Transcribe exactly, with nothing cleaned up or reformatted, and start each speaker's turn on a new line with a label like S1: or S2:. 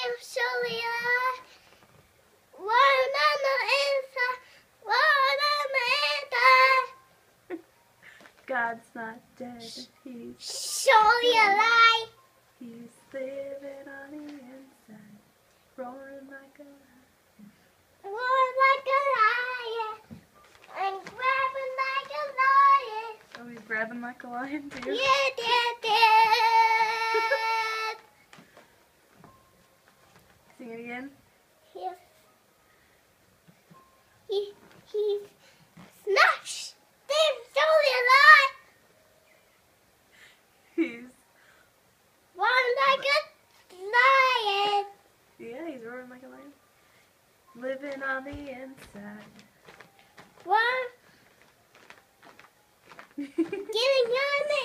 S1: is surely alive. One on the inside, one on the inside.
S2: God's not dead, he's
S1: Surely alive.
S2: he's living on the inside, roaring like a lion.
S1: Roar like a lion, and grabbing like a lion.
S2: Oh, he's grabbing like a lion too.
S1: Yeah, yeah, yeah.
S2: Sing it again.
S1: He, he, he's smashed. They're surely alive.
S2: He's
S1: One like a lion.
S2: yeah, he's roaring like a lion. Living on the inside.
S1: One getting on